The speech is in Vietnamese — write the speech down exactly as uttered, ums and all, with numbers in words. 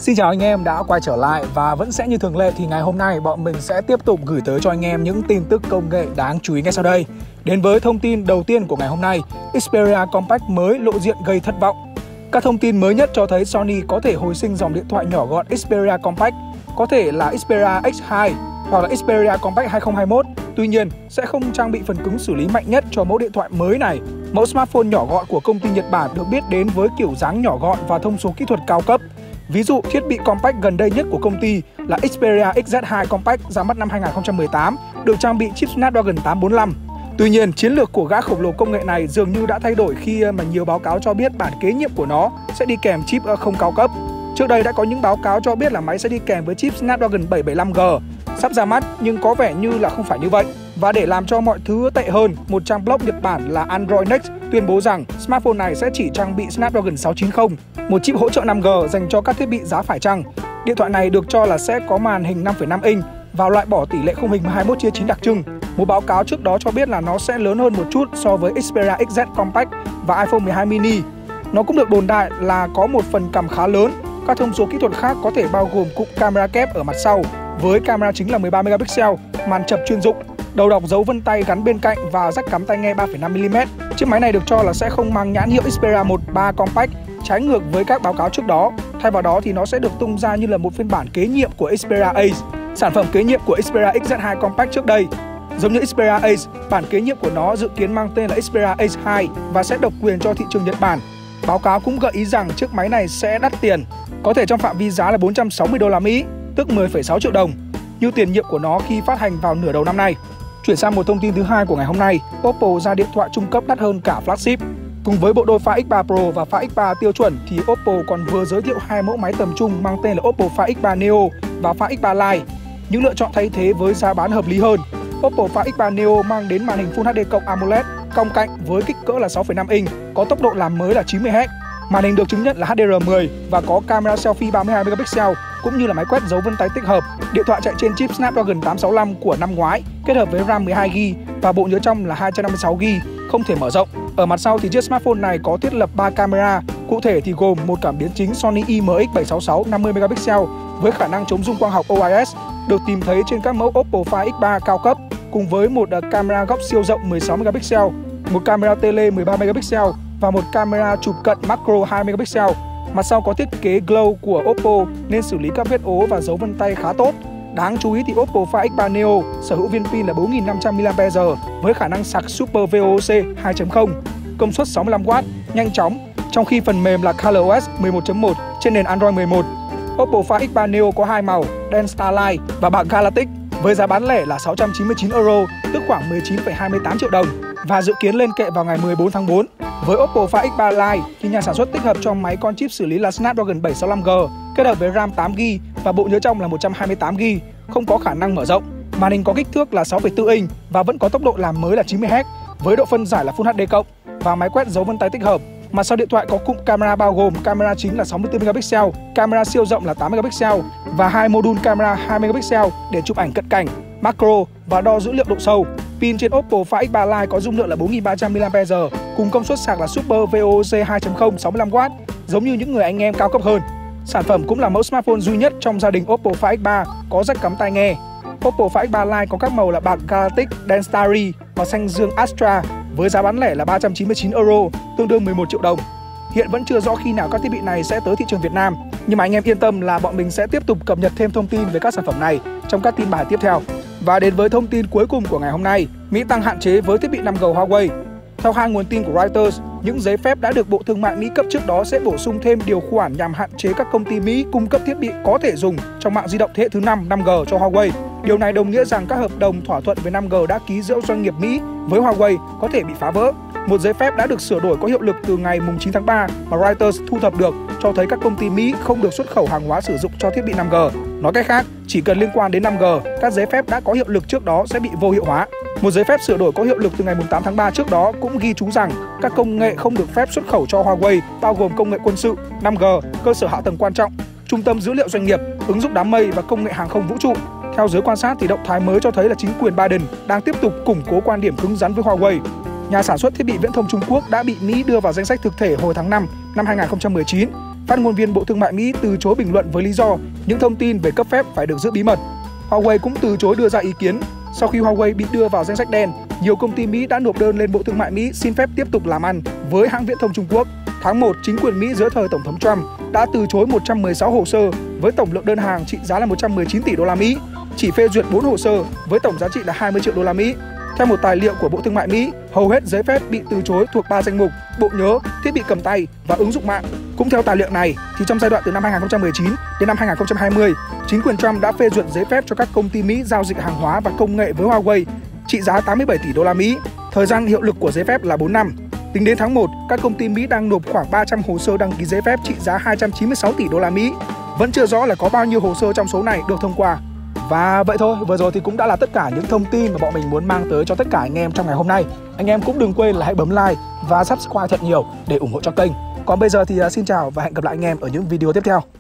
Xin chào anh em đã quay trở lại, và vẫn sẽ như thường lệ thì ngày hôm nay bọn mình sẽ tiếp tục gửi tới cho anh em những tin tức công nghệ đáng chú ý ngay sau đây. Đến với thông tin đầu tiên của ngày hôm nay, Xperia Compact mới lộ diện gây thất vọng. Các thông tin mới nhất cho thấy Sony có thể hồi sinh dòng điện thoại nhỏ gọn Xperia Compact, có thể là Xperia X hai hoặc là Xperia Compact hai không hai mốt. Tuy nhiên, sẽ không trang bị phần cứng xử lý mạnh nhất cho mẫu điện thoại mới này. Mẫu smartphone nhỏ gọn của công ty Nhật Bản được biết đến với kiểu dáng nhỏ gọn và thông số kỹ thuật cao cấp. Ví dụ, thiết bị compact gần đây nhất của công ty là Xperia X Z hai Compact ra mắt năm hai nghìn không trăm mười tám, được trang bị chip Snapdragon tám bốn lăm. Tuy nhiên, chiến lược của gã khổng lồ công nghệ này dường như đã thay đổi khi mà nhiều báo cáo cho biết bản kế nhiệm của nó sẽ đi kèm chip không cao cấp. Trước đây đã có những báo cáo cho biết là máy sẽ đi kèm với chip Snapdragon bảy bảy lăm G sắp ra mắt, nhưng có vẻ như là không phải như vậy. Và để làm cho mọi thứ tệ hơn, một trang blog Nhật Bản là Android Next tuyên bố rằng smartphone này sẽ chỉ trang bị Snapdragon sáu chín không, một chip hỗ trợ năm G dành cho các thiết bị giá phải chăng. Điện thoại này được cho là sẽ có màn hình năm phẩy năm inch và loại bỏ tỷ lệ khung hình hai mươi mốt chia chín đặc trưng. Một báo cáo trước đó cho biết là nó sẽ lớn hơn một chút so với Xperia X Z Compact và iPhone mười hai mini. Nó cũng được đồn đại là có một phần cằm khá lớn. Các thông số kỹ thuật khác có thể bao gồm cụm camera kép ở mặt sau với camera chính là mười ba megapixel, màn chập chuyên dụng, đầu đọc dấu vân tay gắn bên cạnh và jack cắm tai nghe ba phẩy năm mi li mét. Chiếc máy này được cho là sẽ không mang nhãn hiệu Xperia một ba Compact, trái ngược với các báo cáo trước đó. Thay vào đó thì nó sẽ được tung ra như là một phiên bản kế nhiệm của Xperia Ace, sản phẩm kế nhiệm của Xperia X Z hai Compact trước đây. Giống như Xperia Ace, bản kế nhiệm của nó dự kiến mang tên là Xperia Ace hai và sẽ độc quyền cho thị trường Nhật Bản. Báo cáo cũng gợi ý rằng chiếc máy này sẽ đắt tiền, có thể trong phạm vi giá là bốn trăm sáu mươi đô la Mỹ, tức mười phẩy sáu triệu đồng, như tiền nhiệm của nó khi phát hành vào nửa đầu năm nay. Chuyển sang một thông tin thứ hai của ngày hôm nay, Oppo ra điện thoại trung cấp đắt hơn cả flagship. Cùng với bộ đôi pha X ba Pro và pha X ba tiêu chuẩn thì Oppo còn vừa giới thiệu hai mẫu máy tầm trung mang tên là Oppo pha X ba Neo và pha X ba Lite. Những lựa chọn thay thế với giá bán hợp lý hơn. Oppo pha X ba Neo mang đến màn hình Full hát đê cộng AMOLED cong cạnh với kích cỡ là sáu phẩy năm inch, có tốc độ làm mới là chín mươi héc. Màn hình được chứng nhận là H D R mười và có camera selfie ba mươi hai megapixel cũng như là máy quét dấu vân tay tích hợp. Điện thoại chạy trên chip Snapdragon tám sáu lăm của năm ngoái kết hợp với RAM mười hai gi ga bai và bộ nhớ trong là hai trăm năm mươi sáu gi ga bai, không thể mở rộng. Ở mặt sau thì chiếc smartphone này có thiết lập ba camera, cụ thể thì gồm một cảm biến chính Sony I M X bảy sáu sáu năm mươi megapixel với khả năng chống rung quang học O I S được tìm thấy trên các mẫu Oppo pha X ba cao cấp, cùng với một camera góc siêu rộng mười sáu megapixel, một camera tele mười ba megapixel và một camera chụp cận macro hai megapixel. Mặt sau có thiết kế glow của Oppo nên xử lý các vết ố và dấu vân tay khá tốt. Đáng chú ý thì Oppo pha X ba Neo sở hữu viên pin là bốn nghìn năm trăm mi li am pe giờ với khả năng sạc Super vê o xê hai chấm không, công suất sáu mươi lăm oát, nhanh chóng, trong khi phần mềm là ColorOS mười một chấm một trên nền Android mười một. Oppo pha X ba Neo có hai màu, đen Starlight và bạc Galactic, với giá bán lẻ là sáu trăm chín mươi chín euro, tức khoảng mười chín phẩy hai mươi tám triệu đồng, và dự kiến lên kệ vào ngày mười bốn tháng tư. Với Oppo pha X ba Lite thì nhà sản xuất tích hợp cho máy con chip xử lý là Snapdragon bảy sáu lăm G kết hợp với RAM tám gi ga bai và bộ nhớ trong là một trăm hai mươi tám gi ga bai, không có khả năng mở rộng. Màn hình có kích thước là sáu phẩy bốn inch và vẫn có tốc độ làm mới là chín mươi héc với độ phân giải là Full hát đê cộng và máy quét dấu vân tay tích hợp. Mặt sau điện thoại có cụm camera bao gồm camera chính là sáu mươi tư megapixel, camera siêu rộng là tám megapixel và hai mô đun camera hai megapixel để chụp ảnh cận cảnh, macro và đo dữ liệu độ sâu. Pin trên Oppo pha X ba Lite có dung lượng là bốn nghìn ba trăm mi li am pe giờ cùng công suất sạc là Super vê o xê hai chấm không sáu mươi lăm oát, giống như những người anh em cao cấp hơn. Sản phẩm cũng là mẫu smartphone duy nhất trong gia đình Oppo pha X ba có jack cắm tai nghe. Oppo pha X ba Lite có các màu là bạc Galactic, đen Starry và xanh dương Astra với giá bán lẻ là ba trăm chín mươi chín euro, tương đương mười một triệu đồng. Hiện vẫn chưa rõ khi nào các thiết bị này sẽ tới thị trường Việt Nam, nhưng mà anh em yên tâm là bọn mình sẽ tiếp tục cập nhật thêm thông tin về các sản phẩm này trong các tin bài tiếp theo. Và đến với thông tin cuối cùng của ngày hôm nay, Mỹ tăng hạn chế với thiết bị năm G Huawei. Theo hai nguồn tin của Reuters, những giấy phép đã được Bộ Thương mại Mỹ cấp trước đó sẽ bổ sung thêm điều khoản nhằm hạn chế các công ty Mỹ cung cấp thiết bị có thể dùng trong mạng di động thế hệ thứ năm năm G cho Huawei. Điều này đồng nghĩa rằng các hợp đồng thỏa thuận về năm G đã ký giữa doanh nghiệp Mỹ với Huawei có thể bị phá vỡ. Một giấy phép đã được sửa đổi có hiệu lực từ ngày chín tháng ba mà Reuters thu thập được cho thấy các công ty Mỹ không được xuất khẩu hàng hóa sử dụng cho thiết bị năm G. Nói cách khác, chỉ cần liên quan đến năm G, các giấy phép đã có hiệu lực trước đó sẽ bị vô hiệu hóa. Một giấy phép sửa đổi có hiệu lực từ ngày tám tháng ba trước đó cũng ghi chú rằng các công nghệ không được phép xuất khẩu cho Huawei bao gồm công nghệ quân sự, năm G, cơ sở hạ tầng quan trọng, trung tâm dữ liệu doanh nghiệp, ứng dụng đám mây và công nghệ hàng không vũ trụ. Theo giới quan sát thì động thái mới cho thấy là chính quyền Biden đang tiếp tục củng cố quan điểm cứng rắn với Huawei. Nhà sản xuất thiết bị viễn thông Trung Quốc đã bị Mỹ đưa vào danh sách thực thể hồi tháng năm năm hai nghìn không trăm mười chín Phát ngôn viên Bộ Thương mại Mỹ từ chối bình luận với lý do những thông tin về cấp phép phải được giữ bí mật. Huawei cũng từ chối đưa ra ý kiến. Sau khi Huawei bị đưa vào danh sách đen, nhiều công ty Mỹ đã nộp đơn lên Bộ Thương mại Mỹ xin phép tiếp tục làm ăn với hãng viễn thông Trung Quốc. Tháng một, chính quyền Mỹ dưới thời Tổng thống Trump đã từ chối một trăm mười sáu hồ sơ với tổng lượng đơn hàng trị giá là một trăm mười chín tỷ đô la Mỹ, chỉ phê duyệt bốn hồ sơ với tổng giá trị là hai mươi triệu đô la Mỹ. Theo một tài liệu của Bộ Thương mại Mỹ, hầu hết giấy phép bị từ chối thuộc ba danh mục: bộ nhớ, thiết bị cầm tay và ứng dụng mạng. Cũng theo tài liệu này, thì trong giai đoạn từ năm hai nghìn không trăm mười chín đến năm hai nghìn không trăm hai mươi, chính quyền Trump đã phê duyệt giấy phép cho các công ty Mỹ giao dịch hàng hóa và công nghệ với Huawei trị giá tám mươi bảy tỷ đô la Mỹ. Thời gian hiệu lực của giấy phép là bốn năm. Tính đến tháng một, các công ty Mỹ đang nộp khoảng ba trăm hồ sơ đăng ký giấy phép trị giá hai trăm chín mươi sáu tỷ đô la Mỹ. Vẫn chưa rõ là có bao nhiêu hồ sơ trong số này được thông qua. Và vậy thôi, vừa rồi thì cũng đã là tất cả những thông tin mà bọn mình muốn mang tới cho tất cả anh em trong ngày hôm nay. Anh em cũng đừng quên là hãy bấm like và subscribe thật nhiều để ủng hộ cho kênh. Còn bây giờ thì xin chào và hẹn gặp lại anh em ở những video tiếp theo.